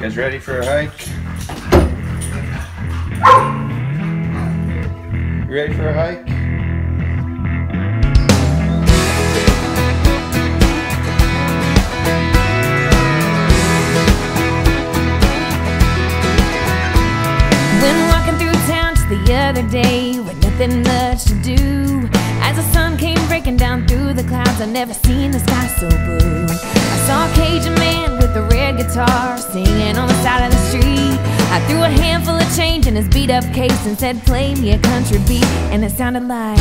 You guys ready for a hike? You ready for a hike? Been walking through town just the other day with nothing much to do. As the sun came breaking down through the clouds, I've never seen the sky so blue. I saw a Cajun man with a red guitar singing on the side of the street. I threw a handful of change in his beat-up case and said, play me a country beat, and it sounded like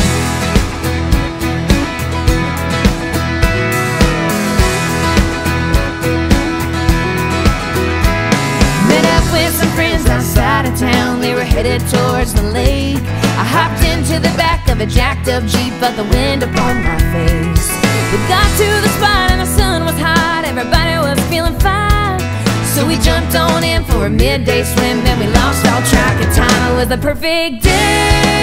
met up with some friends outside of town. They were headed towards the lake. I hopped into the back of a jacked-up Jeep, but the wind upon my face. We got to the spot and the sun was hot. Everybody was feeling fine, so we jumped on in for a midday swim. Then we lost all track of time. It was the perfect day.